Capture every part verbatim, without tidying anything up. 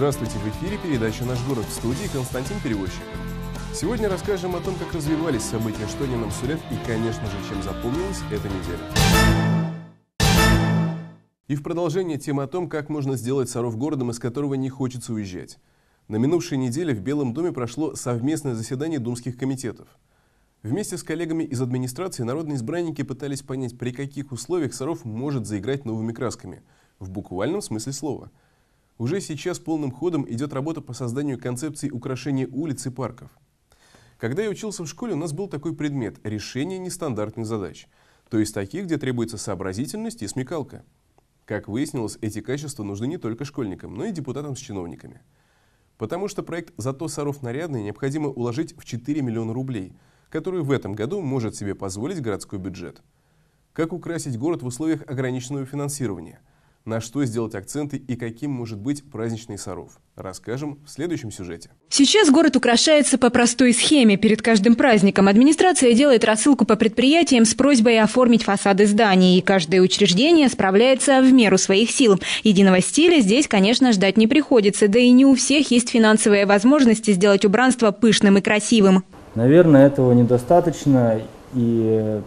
Здравствуйте, в эфире передача «Наш город», в студии Константин Перевозчик. Сегодня расскажем о том, как развивались события, что они нам сулят и, конечно же, чем запомнилась эта неделя. И в продолжение темы о том, как можно сделать Саров городом, из которого не хочется уезжать. На минувшей неделе в Белом доме прошло совместное заседание думских комитетов. Вместе с коллегами из администрации народные избранники пытались понять, при каких условиях Саров может заиграть новыми красками, в буквальном смысле слова. Уже сейчас полным ходом идет работа по созданию концепции украшения улиц и парков. Когда я учился в школе, у нас был такой предмет – решение нестандартных задач, то есть таких, где требуется сообразительность и смекалка. Как выяснилось, эти качества нужны не только школьникам, но и депутатам с чиновниками. Потому что проект «Зато Саров нарядный» необходимо уложить в четыре миллиона рублей, которые в этом году может себе позволить городской бюджет. Как украсить город в условиях ограниченного финансирования? На что сделать акценты и каким может быть праздничный Саров? Расскажем в следующем сюжете. Сейчас город украшается по простой схеме. Перед каждым праздником администрация делает рассылку по предприятиям с просьбой оформить фасады зданий. И каждое учреждение справляется в меру своих сил. Единого стиля здесь, конечно, ждать не приходится. Да и не у всех есть финансовые возможности сделать убранство пышным и красивым. Наверное, этого недостаточно. И...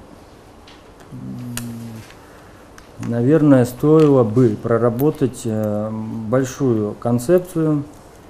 Наверное, стоило бы проработать большую концепцию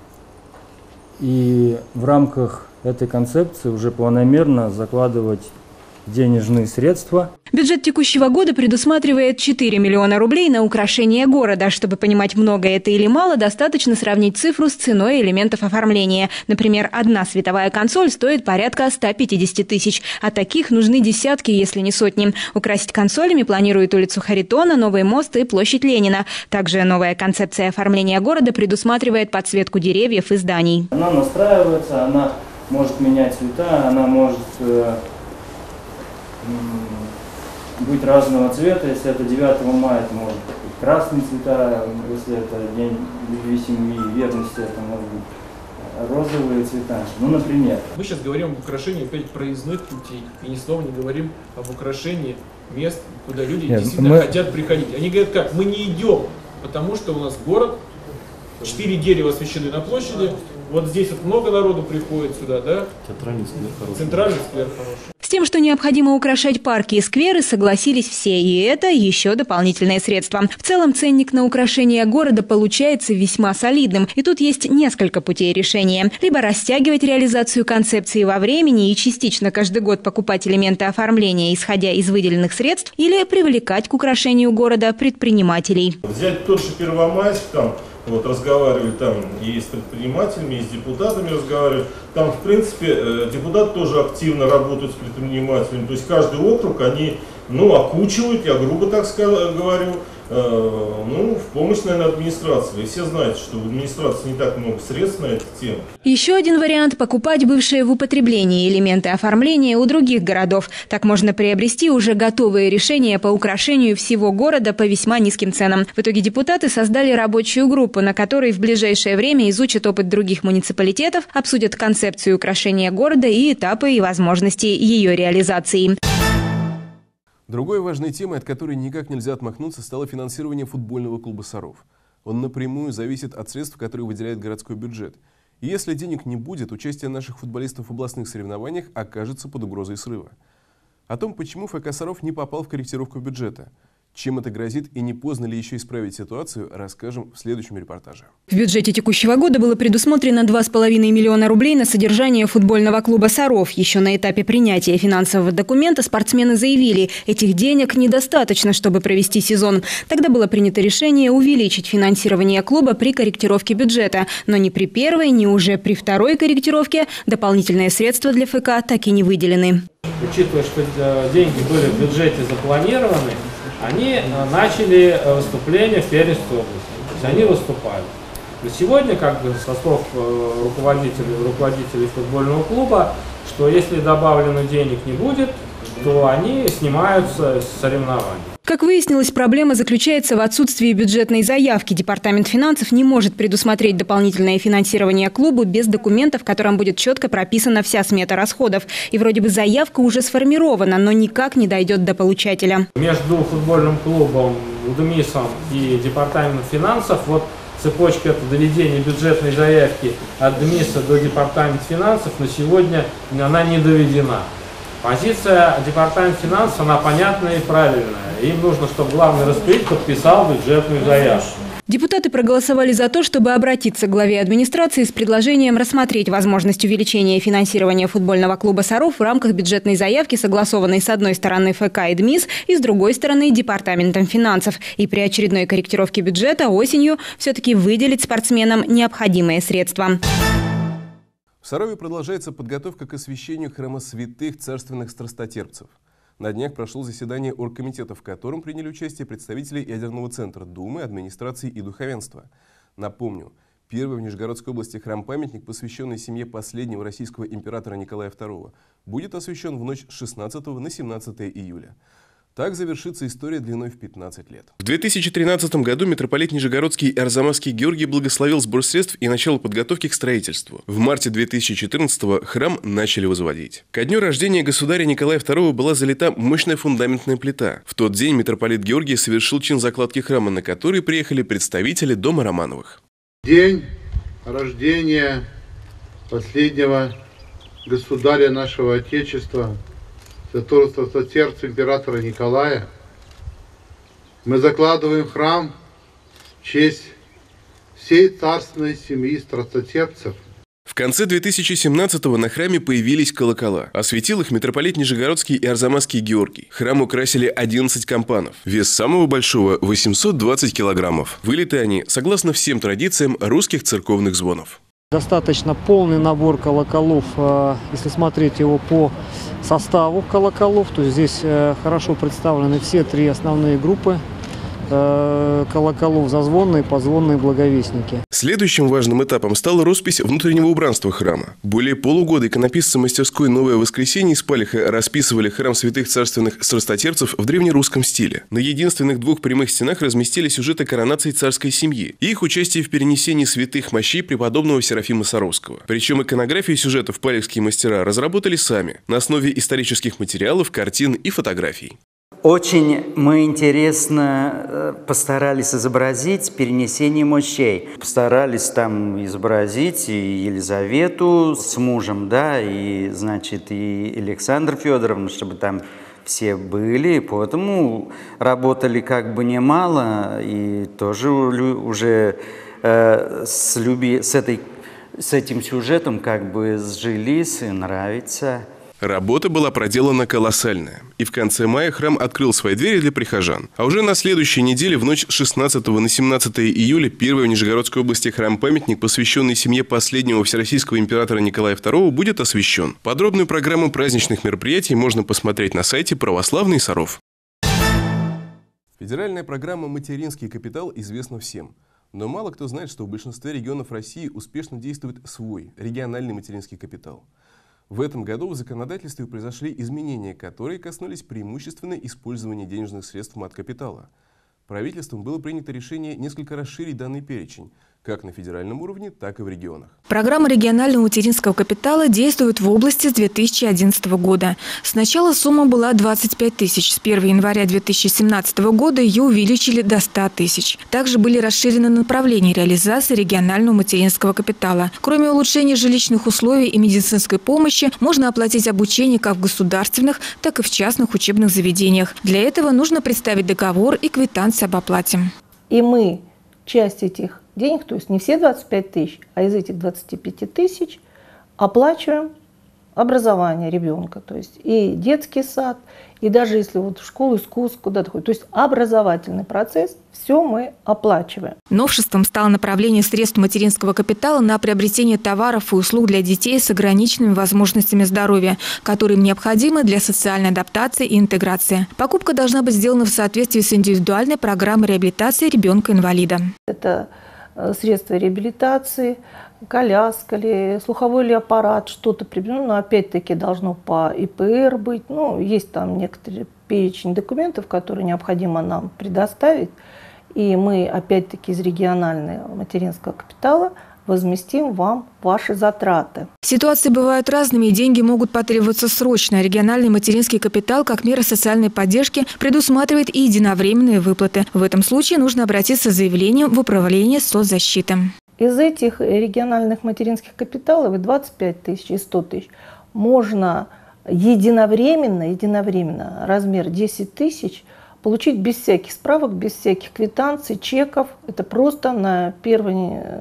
и в рамках этой концепции уже планомерно закладывать денежные средства. Бюджет текущего года предусматривает четыре миллиона рублей на украшение города. Чтобы понимать, много это или мало, достаточно сравнить цифру с ценой элементов оформления. Например, одна световая консоль стоит порядка ста пятидесяти тысяч. А таких нужны десятки, если не сотни. Украсить консолями планируют улицу Харитона, Новый мост и площадь Ленина. Также новая концепция оформления города предусматривает подсветку деревьев и зданий. Она настраивается, она может менять цвета, она может... быть разного цвета. Если это девятого мая, это может быть красные цвета, если это день любви, семьи, верности, это может быть розовые цвета. Ну, например. Мы сейчас говорим об украшении опять проездных путей, и ни слова не говорим об украшении мест, куда люди Нет, действительно мы... хотят приходить. Они говорят, как, мы не идем, потому что у нас город, четыре дерева освещены на площади, вот здесь вот много народу приходит сюда, да? Центральный сквер хороший. Центральный сквер хороший. С тем, что необходимо украшать парки и скверы, согласились все, и это еще дополнительные средства. В целом, ценник на украшение города получается весьма солидным, и тут есть несколько путей решения. Либо растягивать реализацию концепции во времени и частично каждый год покупать элементы оформления, исходя из выделенных средств, или привлекать к украшению города предпринимателей. Взять тот же Первомайск, там, вот разговаривали там и с предпринимателями, и с депутатами разговаривали. Там, в принципе, депутаты тоже активно работают с предпринимателями. То есть каждый округ они, ну, окучивают, я грубо так говорю, э, ну, в помощь, наверное, администрации. И все знаете, что в администрации не так много средств на эту тему. Еще один вариант – покупать бывшие в употреблении элементы оформления у других городов. Так можно приобрести уже готовые решения по украшению всего города по весьма низким ценам. В итоге депутаты создали рабочую группу, на которой в ближайшее время изучат опыт других муниципалитетов, обсудят концепцию украшения города и этапы и возможности ее реализации. Другой важной темой, от которой никак нельзя отмахнуться, стало финансирование футбольного клуба «Саров». Он напрямую зависит от средств, которые выделяет городской бюджет. И если денег не будет, участие наших футболистов в областных соревнованиях окажется под угрозой срыва. О том, почему ФК «Саров» не попал в корректировку бюджета, чем это грозит и не поздно ли еще исправить ситуацию, расскажем в следующем репортаже. В бюджете текущего года было предусмотрено два с половиной миллиона рублей на содержание футбольного клуба «Саров». Еще на этапе принятия финансового документа спортсмены заявили, этих денег недостаточно, чтобы провести сезон. Тогда было принято решение увеличить финансирование клуба при корректировке бюджета. Но ни при первой, ни уже при второй корректировке дополнительные средства для ФК так и не выделены. Учитывая, что деньги были в бюджете запланированы, они начали выступление в Пермской области. То есть они выступали. Но сегодня, как бы, со слов руководителей, руководителей футбольного клуба, что если добавлено денег не будет, то они снимаются с соревнований. Как выяснилось, проблема заключается в отсутствии бюджетной заявки. Департамент финансов не может предусмотреть дополнительное финансирование клубу без документа, в котором будет четко прописана вся смета расходов. И вроде бы заявка уже сформирована, но никак не дойдет до получателя. Между футбольным клубом УДМИСом и департаментом финансов вот цепочка – это доведение бюджетной заявки от ДМИСа до департамента финансов, но сегодня она не доведена. Позиция департамента финансов, она понятная и правильная. Им нужно, чтобы главный распорядитель подписал бюджетную заявку. Депутаты проголосовали за то, чтобы обратиться к главе администрации с предложением рассмотреть возможность увеличения финансирования футбольного клуба «Саров» в рамках бюджетной заявки, согласованной с одной стороны ФК и ДМИС и с другой стороны Департаментом финансов. И при очередной корректировке бюджета осенью все-таки выделить спортсменам необходимые средства. В Сарове продолжается подготовка к освящению храма святых царственных страстотерпцев. На днях прошло заседание оргкомитета, в котором приняли участие представители ядерного центра Думы, администрации и духовенства. Напомню, первый в Нижегородской области храм-памятник, посвященный семье последнего российского императора Николая второго, будет освящен в ночь с шестнадцатого на семнадцатое июля. Так завершится история длиной в пятнадцать лет. В две тысячи тринадцатом году митрополит Нижегородский и Арзамасский Георгий благословил сбор средств и начало подготовки к строительству. В марте две тысячи четырнадцатого храм начали возводить. Ко дню рождения государя Николая второго была залита мощная фундаментная плита. В тот день митрополит Георгий совершил чин закладки храма, на который приехали представители дома Романовых. День рождения последнего государя нашего Отечества, святого страстотерпца императора Николая, мы закладываем храм в честь всей царственной семьи страстотерпцев. В конце две тысячи семнадцатого на храме появились колокола. Осветил их митрополит Нижегородский и Арзамасский Георгий. Храм украсили одиннадцать кампанов. Вес самого большого – восемьсот двадцать килограммов. Вылиты они согласно всем традициям русских церковных звонов. Достаточно полный набор колоколов, если смотреть его по составу колоколов, то здесь хорошо представлены все три основные группы колоколов: зазвонные, позвонные, благовестники. Следующим важным этапом стала роспись внутреннего убранства храма. Более полугода иконописцы мастерской «Новое воскресенье» из Палиха расписывали храм святых царственных страстотерпцев в древнерусском стиле. На единственных двух прямых стенах разместили сюжеты коронации царской семьи и их участие в перенесении святых мощей преподобного Серафима Саровского. Причем иконографию сюжетов палихские мастера разработали сами на основе исторических материалов, картин и фотографий. Очень мы интересно постарались изобразить перенесение мощей. Постарались там изобразить и Елизавету с мужем, да, и, значит, и Александра Федоровна, чтобы там все были. Поэтому работали как бы немало и тоже уже э, с, люби, с, этой, с этим сюжетом как бы сжились и нравится. Работа была проделана колоссальная. И в конце мая храм открыл свои двери для прихожан. А уже на следующей неделе, в ночь с шестнадцатого на семнадцатое июля, первый в Нижегородской области храм-памятник, посвященный семье последнего всероссийского императора Николая второго, будет освящен. Подробную программу праздничных мероприятий можно посмотреть на сайте «Православный Саров». Федеральная программа «Материнский капитал» известна всем. Но мало кто знает, что в большинстве регионов России успешно действует свой региональный материнский капитал. В этом году в законодательстве произошли изменения, которые коснулись преимущественно использования денежных средств маткапитала. Правительством было принято решение несколько расширить данный перечень, как на федеральном уровне, так и в регионах. Программа регионального материнского капитала действует в области с две тысячи одиннадцатого года. Сначала сумма была двадцать пять тысяч. С первого января две тысячи семнадцатого года ее увеличили до ста тысяч. Также были расширены направления реализации регионального материнского капитала. Кроме улучшения жилищных условий и медицинской помощи, можно оплатить обучение как в государственных, так и в частных учебных заведениях. Для этого нужно представить договор и квитанцию об оплате. И мы часть этих денег, то есть не все двадцать пять тысяч, а из этих двадцати пяти тысяч оплачиваем образование ребенка, то есть и детский сад, и даже если вот в школу искусств куда-то ходит, то есть образовательный процесс, все мы оплачиваем. Новшеством стало направление средств материнского капитала на приобретение товаров и услуг для детей с ограниченными возможностями здоровья, которые им необходимы для социальной адаптации и интеграции. Покупка должна быть сделана в соответствии с индивидуальной программой реабилитации ребенка-инвалида. Это средства реабилитации, коляска ли, слуховой ли аппарат, что-то приобретено, но опять-таки должно по И П Р быть. Ну, есть там некоторые перечень документов, которые необходимо нам предоставить. И мы опять-таки из регионального материнского капитала возместим вам ваши затраты. Ситуации бывают разными, и деньги могут потребоваться срочно. Региональный материнский капитал как мера социальной поддержки предусматривает и единовременные выплаты. В этом случае нужно обратиться с заявлением в управление соцзащиты. Из этих региональных материнских капиталов и двадцать пять тысяч, и сто тысяч можно единовременно, единовременно размер десять тысяч получить без всяких справок, без всяких квитанций, чеков. Это просто на, первой,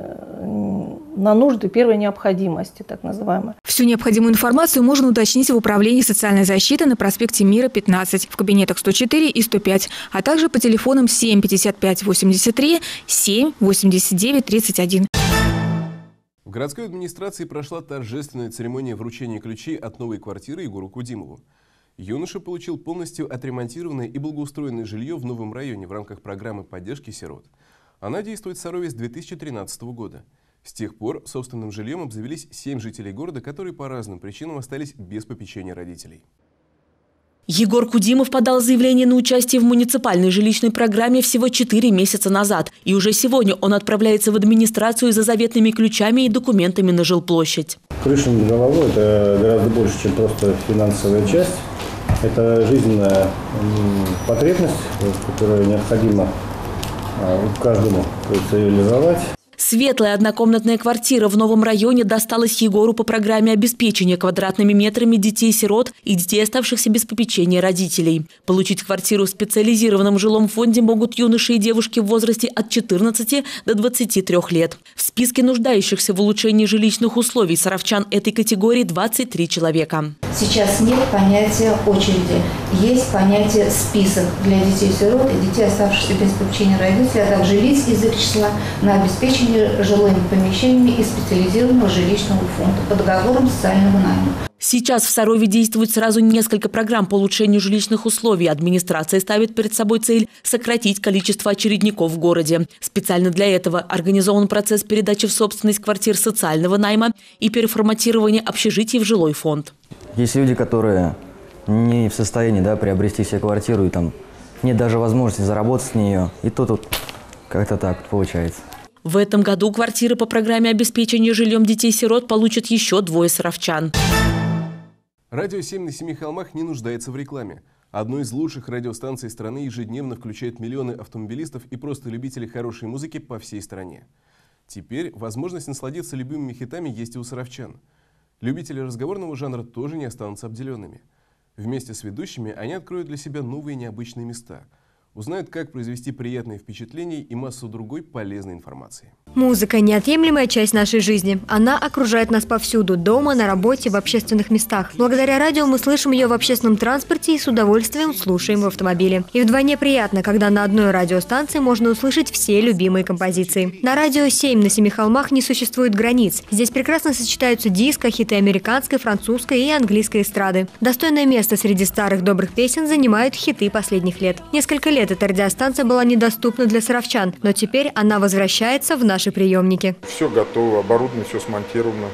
на нужды первой необходимости, так называемой. Всю необходимую информацию можно уточнить в управлении социальной защиты на проспекте Мира, пятнадцать, в кабинетах сто четыре и сто пять, а также по телефонам семь пятьдесят пять восемьдесят три, семь восемьдесят девять тридцать один. В городской администрации прошла торжественная церемония вручения ключей от новой квартиры Егору Кудимову. Юноша получил полностью отремонтированное и благоустроенное жилье в новом районе в рамках программы поддержки сирот. Она действует в Сарове с две тысячи тринадцатого года. С тех пор собственным жильем обзавелись семь жителей города, которые по разным причинам остались без попечения родителей. Егор Кудимов подал заявление на участие в муниципальной жилищной программе всего четыре месяца назад. И уже сегодня он отправляется в администрацию за заветными ключами и документами на жилплощадь. Крыша над головой – это гораздо больше, чем просто финансовая часть. Это жизненная потребность, которая необходима каждому реализовать. Светлая однокомнатная квартира в новом районе досталась Егору по программе обеспечения квадратными метрами детей-сирот и детей, оставшихся без попечения родителей. Получить квартиру в специализированном жилом фонде могут юноши и девушки в возрасте от четырнадцати до двадцати трёх лет. В списке нуждающихся в улучшении жилищных условий саровчан этой категории двадцать три человека. Сейчас нет понятия очереди, есть понятие список для детей-сирот и детей, оставшихся без попечения родителей, а также лиц из их числа на обеспечение жилыми помещениями и специализированного жилищного фонда по договорам социального найма. Сейчас в Сарове действует сразу несколько программ по улучшению жилищных условий. Администрация ставит перед собой цель сократить количество очередников в городе. Специально для этого организован процесс передачи в собственность квартир социального найма и переформатирования общежитий в жилой фонд. Есть люди, которые не в состоянии, да, приобрести себе квартиру, и там нет даже возможности заработать с нее. И то тут как-то так получается. В этом году квартиры по программе обеспечения жильем детей-сирот получат еще двое саровчан. Радио семь на Семи холмах не нуждается в рекламе. Одной из лучших радиостанций страны ежедневно включает миллионы автомобилистов и просто любителей хорошей музыки по всей стране. Теперь возможность насладиться любимыми хитами есть и у саровчан. Любители разговорного жанра тоже не останутся обделенными. Вместе с ведущими они откроют для себя новые необычные места. Узнают, как произвести приятные впечатления и массу другой полезной информации. Музыка – неотъемлемая часть нашей жизни. Она окружает нас повсюду – дома, на работе, в общественных местах. Благодаря радио мы слышим ее в общественном транспорте и с удовольствием слушаем в автомобиле. И вдвойне приятно, когда на одной радиостанции можно услышать все любимые композиции. На радио семь на Семи холмах не существует границ. Здесь прекрасно сочетаются диско, хиты американской, французской и английской эстрады. Достойное место среди старых добрых песен занимают хиты последних лет. Несколько лет эта радиостанция была недоступна для саровчан, но теперь она возвращается в наши приемники. Все готово, оборудование все смонтировано.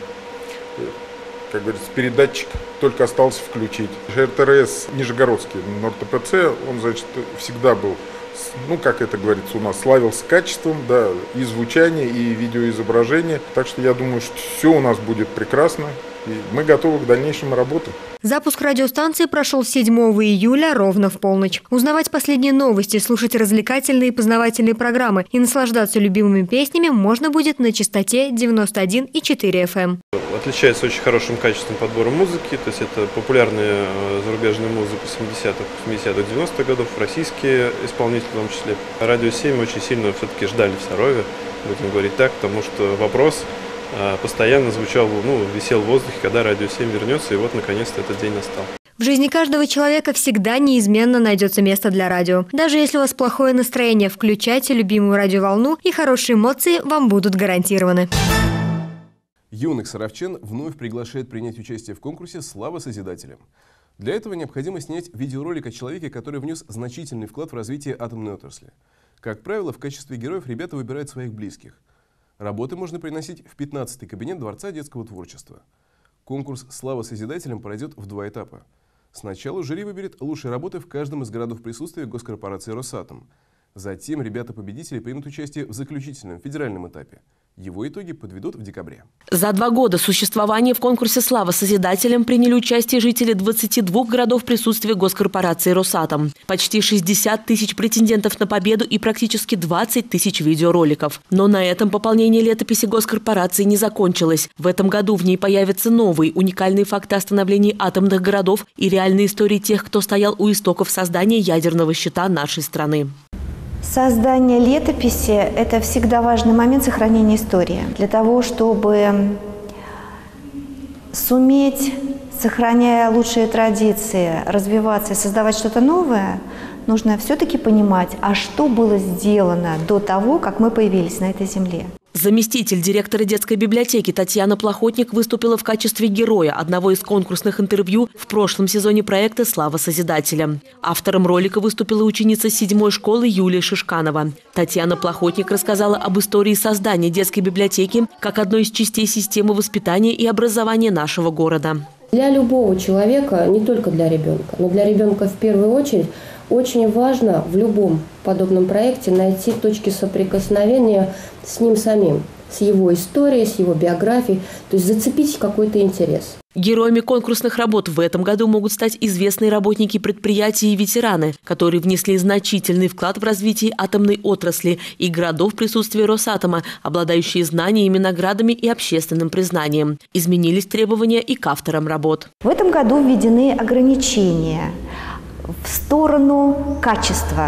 Как говорится, передатчик только осталось включить. эр тэ эр эс Нижегородский, НорТПЦ, он, значит, всегда был, ну, как это говорится у нас, славился качеством, да, и звучания, и видеоизображения. Так что я думаю, что все у нас будет прекрасно, и мы готовы к дальнейшим работам. Запуск радиостанции прошел седьмого июля ровно в полночь. Узнавать последние новости, слушать развлекательные и познавательные программы и наслаждаться любимыми песнями можно будет на частоте девяносто один и четыре эф эм. Отличается очень хорошим качеством подбора музыки, то есть это популярная зарубежная музыка семидесятых, восьмидесятых, девяностых годов, российские исполнители в том числе. Радио семь очень сильно все-таки ждали в Сарове, будем говорить так, потому что вопрос постоянно звучал, ну, висел в воздухе, когда Радио семь вернется, и вот наконец-то этот день настал. В жизни каждого человека всегда неизменно найдется место для радио. Даже если у вас плохое настроение, включайте любимую радиоволну, и хорошие эмоции вам будут гарантированы. Юных саровчан вновь приглашает принять участие в конкурсе «Слава Созидателям». Для этого необходимо снять видеоролик о человеке, который внес значительный вклад в развитие атомной отрасли. Как правило, в качестве героев ребята выбирают своих близких. Работы можно приносить в пятнадцатый кабинет Дворца детского творчества. Конкурс «Слава Созидателям» пройдет в два этапа. Сначала жюри выберет лучшие работы в каждом из городов присутствия госкорпорации «Росатом». Затем ребята-победители примут участие в заключительном федеральном этапе. Его итоги подведут в декабре. За два года существования в конкурсе «Слава Созидателям» приняли участие жители двадцати двух городов присутствия госкорпорации «Росатом». Почти шестьдесят тысяч претендентов на победу и практически двадцать тысяч видеороликов. Но на этом пополнение летописи госкорпорации не закончилось. В этом году в ней появятся новые уникальные факты о становлении атомных городов и реальные истории тех, кто стоял у истоков создания ядерного щита нашей страны. Создание летописи – это всегда важный момент сохранения истории. Для того, чтобы суметь, сохраняя лучшие традиции, развиваться и создавать что-то новое, нужно все-таки понимать, а что было сделано до того, как мы появились на этой земле. Заместитель директора детской библиотеки Татьяна Плохотник выступила в качестве героя одного из конкурсных интервью в прошлом сезоне проекта «Слава Созидателям». Автором ролика выступила ученица седьмой школы Юлия Шишканова. Татьяна Плохотник рассказала об истории создания детской библиотеки как одной из частей системы воспитания и образования нашего города. Для любого человека, не только для ребенка, но для ребенка в первую очередь, очень важно в любом подобном проекте найти точки соприкосновения с ним самим, с его историей, с его биографией, то есть зацепить какой-то интерес. Героями конкурсных работ в этом году могут стать известные работники предприятий и ветераны, которые внесли значительный вклад в развитие атомной отрасли и городов присутствия Росатома, обладающие знаниями, наградами и общественным признанием. Изменились требования и к авторам работ. В этом году введены ограничения в сторону качества.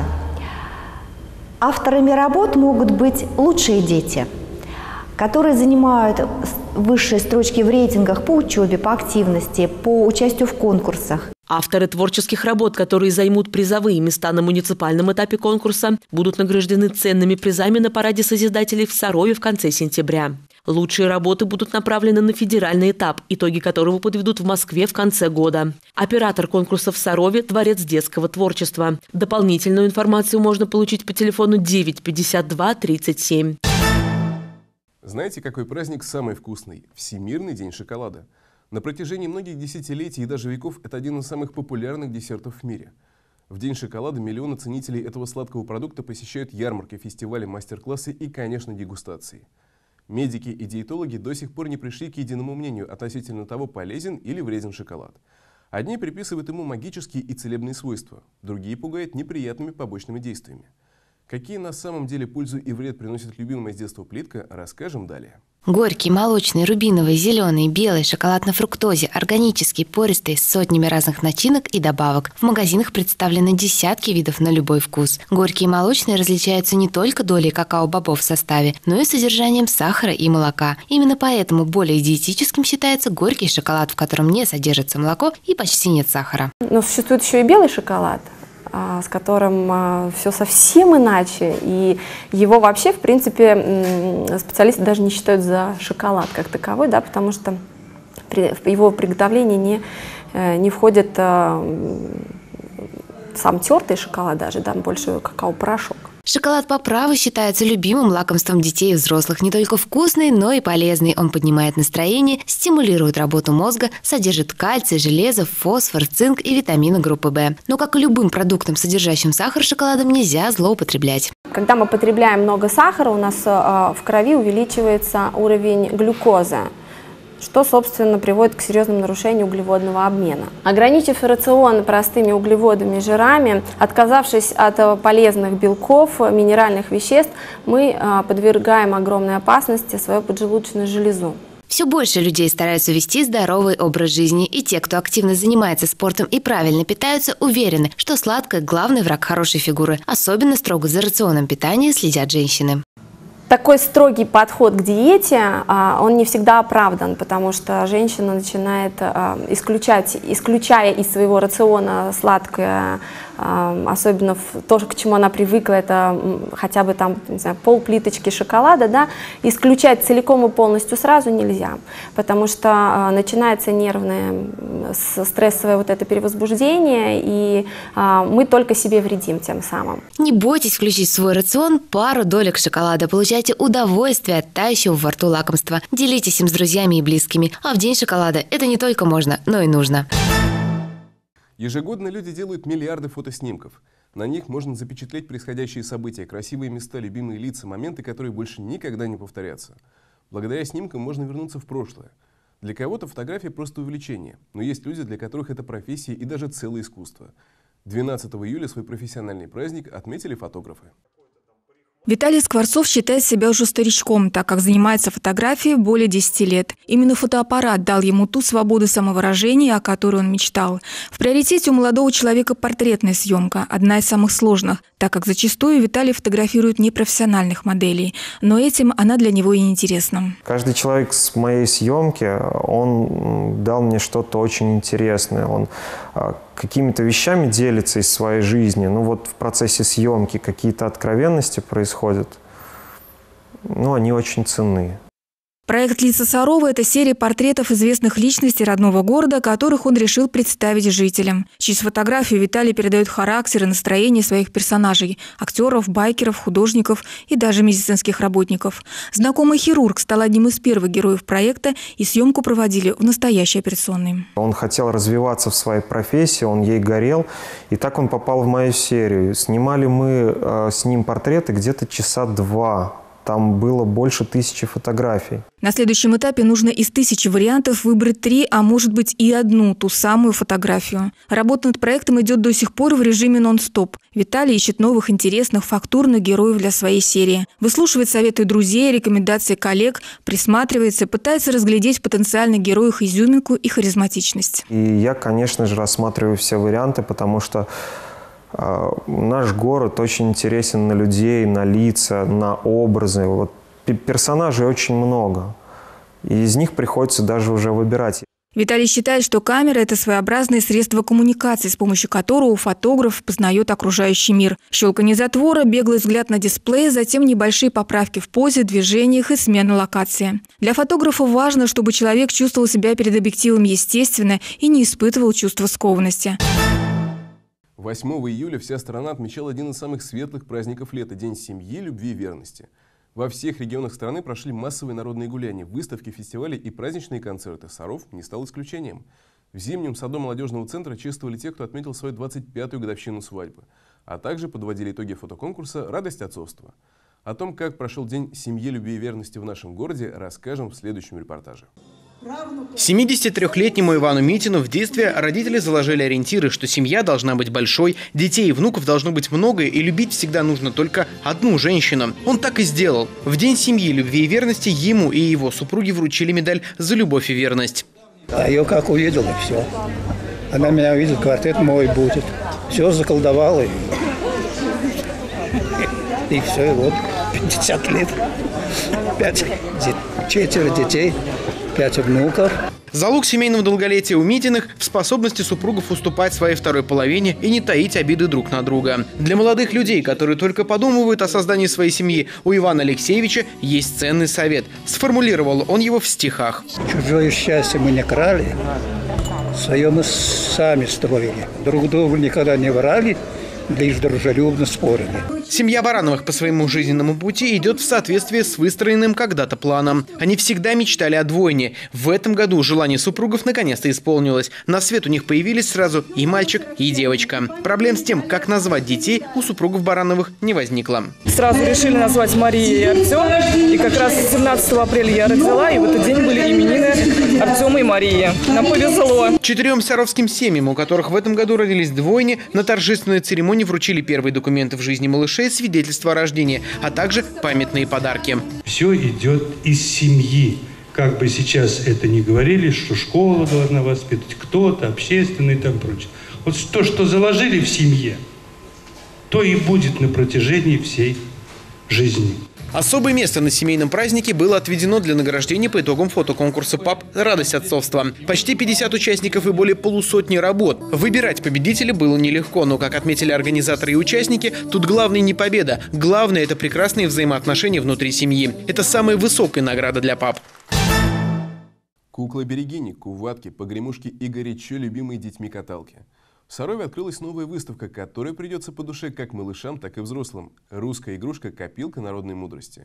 Авторами работ могут быть лучшие дети, которые занимают высшие строчки в рейтингах по учебе, по активности, по участию в конкурсах. Авторы творческих работ, которые займут призовые места на муниципальном этапе конкурса, будут награждены ценными призами на параде Созидателей в Сарове в конце сентября. Лучшие работы будут направлены на федеральный этап, итоги которого подведут в Москве в конце года. Оператор конкурса в Сарове – Дворец детского творчества. Дополнительную информацию можно получить по телефону девять пятьдесят два тридцать семь. Знаете, какой праздник самый вкусный? Всемирный день шоколада. На протяжении многих десятилетий и даже веков это один из самых популярных десертов в мире. В день шоколада миллионы ценителей этого сладкого продукта посещают ярмарки, фестивали, мастер-классы и, конечно, дегустации. Медики и диетологи до сих пор не пришли к единому мнению относительно того, полезен или вреден шоколад. Одни приписывают ему магические и целебные свойства, другие пугают неприятными побочными действиями. Какие на самом деле пользу и вред приносит любимая с детства плитка, расскажем далее. Горький, молочный, рубиновый, зеленый, белый, шоколад на фруктозе, органический, пористый, с сотнями разных начинок и добавок. В магазинах представлены десятки видов на любой вкус. Горький и молочный различаются не только долей какао-бобов в составе, но и содержанием сахара и молока. Именно поэтому более диетическим считается горький шоколад, в котором не содержится молоко и почти нет сахара. Но существует еще и белый шоколад, с которым все совсем иначе, и его вообще, в принципе, специалисты даже не считают за шоколад как таковой, да, потому что в его приготовление не, не входит сам тертый шоколад даже, да, больше какао-порошок. Шоколад по праву считается любимым лакомством детей и взрослых. Не только вкусный, но и полезный. Он поднимает настроение, стимулирует работу мозга, содержит кальций, железо, фосфор, цинк и витамины группы В. Но, как и любым продуктом, содержащим сахар, шоколадом нельзя злоупотреблять. Когда мы потребляем много сахара, у нас в крови увеличивается уровень глюкозы, что, собственно, приводит к серьезному нарушению углеводного обмена. Ограничив рацион простыми углеводами и жирами, отказавшись от полезных белков, минеральных веществ, мы подвергаем огромной опасности свою поджелудочную железу. Все больше людей стараются вести здоровый образ жизни, и те, кто активно занимается спортом и правильно питаются, уверены, что сладкое – главный враг хорошей фигуры. Особенно строго за рационом питания следят женщины. Такой строгий подход к диете, он не всегда оправдан, потому что женщина начинает исключать, исключая из своего рациона сладкое, особенно то, к чему она привыкла, это хотя бы там, не знаю, полплиточки шоколада, да, исключать целиком и полностью сразу нельзя, потому что начинается нервное, стрессовое вот это перевозбуждение, и мы только себе вредим тем самым. Не бойтесь включить в свой рацион пару долек шоколада, получайте удовольствие от тающего во рту лакомства, делитесь им с друзьями и близкими, а в день шоколада это не только можно, но и нужно. Ежегодно люди делают миллиарды фотоснимков. На них можно запечатлеть происходящие события, красивые места, любимые лица, моменты, которые больше никогда не повторятся. Благодаря снимкам можно вернуться в прошлое. Для кого-то фотография просто увлечение, но есть люди, для которых это профессия и даже целое искусство. двенадцатого июля свой профессиональный праздник отметили фотографы. Виталий Скворцов считает себя уже старичком, так как занимается фотографией более десяти лет. Именно фотоаппарат дал ему ту свободу самовыражения, о которой он мечтал. В приоритете у молодого человека портретная съемка, одна из самых сложных, так как зачастую Виталий фотографирует непрофессиональных моделей. Но этим она для него и неинтересна. Каждый человек с моей съемки, он дал мне что-то очень интересное. Он какими-то вещами делится из своей жизни. Ну вот в процессе съемки какие-то откровенности происходят. Ну, они очень ценны. Проект «Лица Сарова» – это серия портретов известных личностей родного города, которых он решил представить жителям. Через фотографию Виталий передает характер и настроение своих персонажей – актеров, байкеров, художников и даже медицинских работников. Знакомый хирург стал одним из первых героев проекта, и съемку проводили в настоящей операционной. Он хотел развиваться в своей профессии, он ей горел, и так он попал в мою серию. Снимали мы э, с ним портреты где-то часа два. Там было больше тысячи фотографий. На следующем этапе нужно из тысячи вариантов выбрать три, а может быть и одну, ту самую фотографию. Работа над проектом идет до сих пор в режиме нон-стоп. Виталий ищет новых, интересных, фактурных героев для своей серии. Выслушивает советы друзей, рекомендации коллег, присматривается, пытается разглядеть в потенциальных героях изюминку и харизматичность. И я, конечно же, рассматриваю все варианты, потому что наш город очень интересен на людей, на лица, на образы. Вот персонажей очень много. И из них приходится даже уже выбирать. Виталий считает, что камера – это своеобразное средство коммуникации, с помощью которого фотограф познает окружающий мир. Щелканье затвора, беглый взгляд на дисплей, затем небольшие поправки в позе, движениях и смена локации. Для фотографа важно, чтобы человек чувствовал себя перед объективом естественно и не испытывал чувства скованности. восьмого июля вся страна отмечала один из самых светлых праздников лета – День семьи, любви и верности. Во всех регионах страны прошли массовые народные гуляния, выставки, фестивали и праздничные концерты. Саров не стал исключением. В Зимнем саду молодежного центра чествовали тех, кто отметил свою двадцать пятую годовщину свадьбы, а также подводили итоги фотоконкурса «Радость отцовства». О том, как прошел День семьи, любви и верности в нашем городе, расскажем в следующем репортаже. семидесятитрёхлетнему Ивану Митину в детстве родители заложили ориентиры, что семья должна быть большой, детей и внуков должно быть много, и любить всегда нужно только одну женщину. Он так и сделал. В День семьи, любви и верности ему и его супруге вручили медаль за любовь и верность. А ее как увидел, и все. Она меня увидит, квартет мой будет. Все заколдовала. И, и все, и вот пятьдесят лет. Пять, четверо детей. Пять внуков. Залог семейного долголетия у Митиных в способности супругов уступать своей второй половине и не таить обиды друг на друга. Для молодых людей, которые только подумывают о создании своей семьи, у Ивана Алексеевича есть ценный совет. Сформулировал он его в стихах. Чужое счастье мы не крали, свое мы сами строили. Друг другу никогда не врали, лишь дружелюбно спорили. Семья Барановых по своему жизненному пути идет в соответствии с выстроенным когда-то планом. Они всегда мечтали о двойне. В этом году желание супругов наконец-то исполнилось. На свет у них появились сразу и мальчик, и девочка. Проблем с тем, как назвать детей, у супругов Барановых не возникло. Сразу решили назвать Мария и Артем. И как раз семнадцатого апреля я родила, и в этот день были именины Артема и Марии. Нам повезло. Четырем саровским семьям, у которых в этом году родились двойни, на торжественной церемонии вручили первые документы в жизни малышей, свидетельства о рождении, а также памятные подарки. Все идет из семьи. Как бы сейчас это ни говорили, что школа должна воспитывать кто-то, общественный и так прочее. Вот то, что заложили в семье, то и будет на протяжении всей жизни. Особое место на семейном празднике было отведено для награждения по итогам фотоконкурса ПАП «Радость отцовства». Почти пятьдесят участников и более полусотни работ. Выбирать победителя было нелегко, но, как отметили организаторы и участники, тут главное не победа. Главное – это прекрасные взаимоотношения внутри семьи. Это самая высокая награда для пап. Куклы-берегини, куватки, погремушки и горячо любимые детьми каталки. В Сарове открылась новая выставка, которая придется по душе как малышам, так и взрослым. Русская игрушка «Копилка народной мудрости».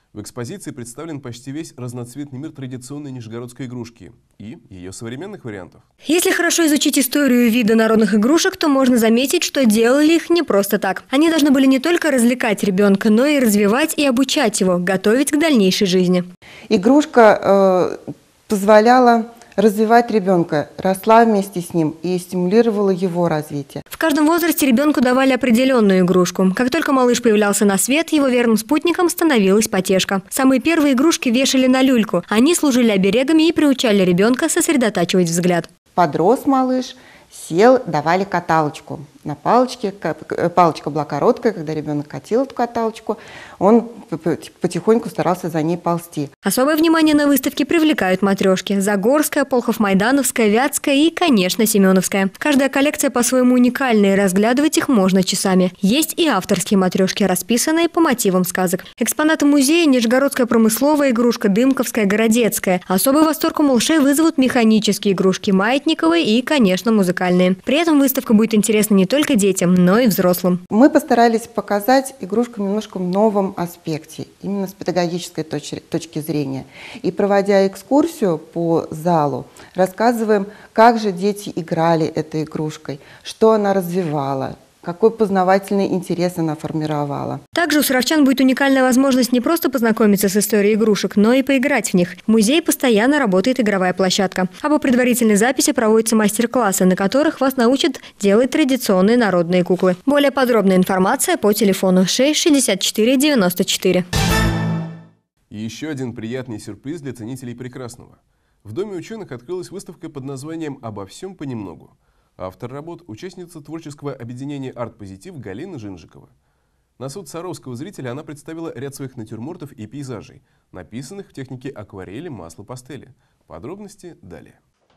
В экспозиции представлен почти весь разноцветный мир традиционной нижегородской игрушки и ее современных вариантов. Если хорошо изучить историю вида народных игрушек, то можно заметить, что делали их не просто так. Они должны были не только развлекать ребенка, но и развивать и обучать его, готовить к дальнейшей жизни. Игрушка э, позволяла развивать ребенка, росла вместе с ним и стимулировала его развитие. В каждом возрасте ребенку давали определенную игрушку. Как только малыш появлялся на свет, его верным спутником становилась потешка. Самые первые игрушки вешали на люльку. Они служили оберегами и приучали ребенка сосредотачивать взгляд. Подрос малыш, сел, давали каталочку. На палочке, палочка была короткая, когда ребенок катил эту каталочку, он потихоньку старался за ней ползти. Особое внимание на выставке привлекают матрешки. Загорская, Полхов-Майдановская, Вятская и, конечно, Семеновская. Каждая коллекция по-своему уникальная, и разглядывать их можно часами. Есть и авторские матрешки, расписанные по мотивам сказок. Экспонаты музея – нижегородская промысловая игрушка, Дымковская, Городецкая. Особый восторг у малышей вызовут механические игрушки, маятниковые и, конечно, музыкальные. При этом выставка будет интересна не только детям, но и взрослым. Мы постарались показать игрушку немножко в новом аспекте, именно с педагогической точки, точки зрения. И проводя экскурсию по залу, рассказываем, как же дети играли этой игрушкой, что она развивала, какой познавательный интерес она формировала. Также у саровчан будет уникальная возможность не просто познакомиться с историей игрушек, но и поиграть в них. В музее постоянно работает игровая площадка. А по предварительной записи проводятся мастер-классы, на которых вас научат делать традиционные народные куклы. Более подробная информация по телефону шесть шестьдесят четыре девяносто четыре. И еще один приятный сюрприз для ценителей прекрасного. В Доме ученых открылась выставка под названием «Обо всем понемногу». Автор работ – участница творческого объединения «Арт-позитив» Галина Жинжикова. На суд саровского зрителя она представила ряд своих натюрмортов и пейзажей, написанных в технике акварели, масла, пастели. Подробности далее.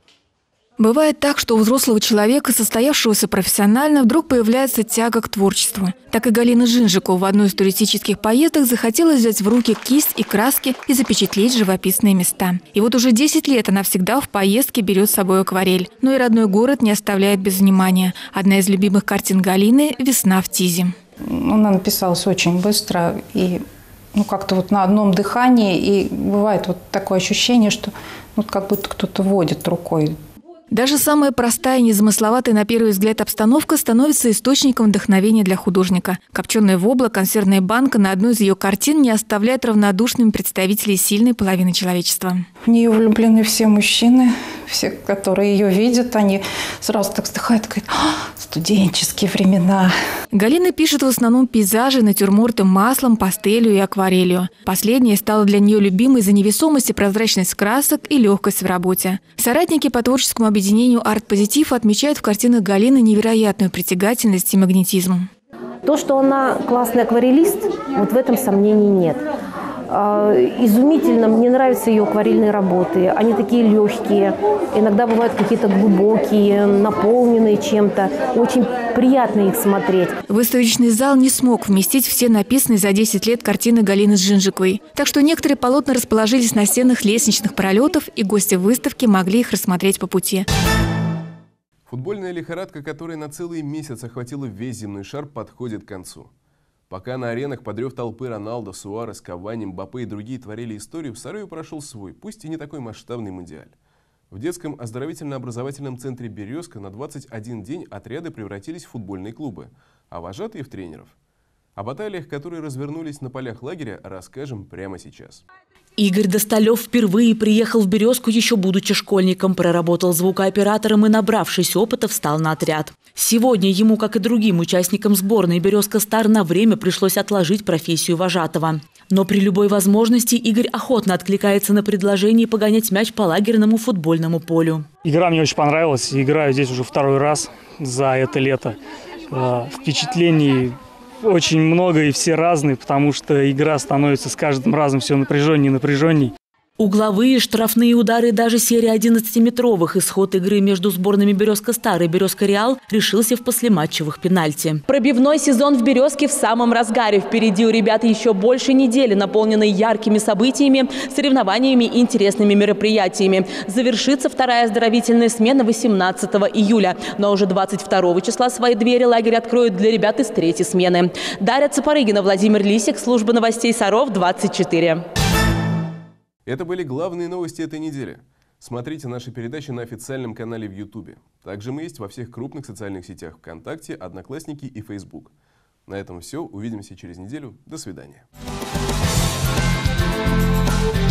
Бывает так, что у взрослого человека, состоявшегося профессионально, вдруг появляется тяга к творчеству. Так и Галина Жинжикова в одной из туристических поездок захотела взять в руки кисть и краски и запечатлеть живописные места. И вот уже десять лет она всегда в поездке берет с собой акварель. Но и родной город не оставляет без внимания. Одна из любимых картин Галины – «Весна в Тизе». Она написалась очень быстро и ну, как-то вот на одном дыхании. И бывает вот такое ощущение, что ну, как будто кто-то водит рукой. Даже самая простая и незамысловатая на первый взгляд обстановка становится источником вдохновения для художника. Копченая вобла, консервная банка на одной из ее картин не оставляет равнодушными представителей сильной половины человечества. В нее влюблены все мужчины, все, которые ее видят, они сразу так вздыхают и говорят: «А, студенческие времена». Галина пишет в основном пейзажи, натюрморты маслом, пастелью и акварелью. Последнее стало для нее любимой за невесомость и прозрачность красок и легкость в работе. Соратники по творческому объединению «Арт-позитив» отмечают в картинах Галины невероятную притягательность и магнетизм. То, что она классный акварелист, вот в этом сомнений нет. Изумительно, мне нравятся ее акварельные работы. Они такие легкие, иногда бывают какие-то глубокие, наполненные чем-то. Очень приятно их смотреть. Выставочный зал не смог вместить все написанные за десять лет картины Галины Жинжиковой. Так что некоторые полотна расположились на стенах лестничных пролетов, и гости выставки могли их рассмотреть по пути. Футбольная лихорадка, которая на целый месяц охватила весь земной шар, подходит к концу. Пока на аренах под рев толпы Роналдо, Суарес, Кавани, Мбаппе и другие творили историю, в Сарове прошел свой, пусть и не такой масштабный мундиаль. В детском оздоровительно-образовательном центре «Березка» на двадцать один день отряды превратились в футбольные клубы, а вожатые – в тренеров. О баталиях, которые развернулись на полях лагеря, расскажем прямо сейчас. Игорь Досталев впервые приехал в «Березку», еще будучи школьником, проработал звукооператором и, набравшись опыта, встал на отряд. Сегодня ему, как и другим участникам сборной «Березка Стар», на время пришлось отложить профессию вожатого. Но при любой возможности Игорь охотно откликается на предложение погонять мяч по лагерному футбольному полю. Игра мне очень понравилась. Играю здесь уже второй раз за это лето. Впечатлений очень много и все разные, потому что игра становится с каждым разом все напряженнее и напряженней. Угловые, штрафные удары, даже серия одиннадцатиметровых. Исход игры между сборными «Березка-Стар» и «Березка-Реал» решился в послематчевых пенальти. Пробивной сезон в «Березке» в самом разгаре. Впереди у ребят еще больше недели, наполненной яркими событиями, соревнованиями и интересными мероприятиями. Завершится вторая оздоровительная смена восемнадцатого июля. Но уже двадцать второго числа свои двери лагерь откроют для ребят из третьей смены. Дарья Цапарыгина, Владимир Лисик, служба новостей Саров, двадцать четыре. Это были главные новости этой недели. Смотрите наши передачи на официальном канале в Ютубе. Также мы есть во всех крупных социальных сетях ВКонтакте, Одноклассники и Фейсбук. На этом все. Увидимся через неделю. До свидания.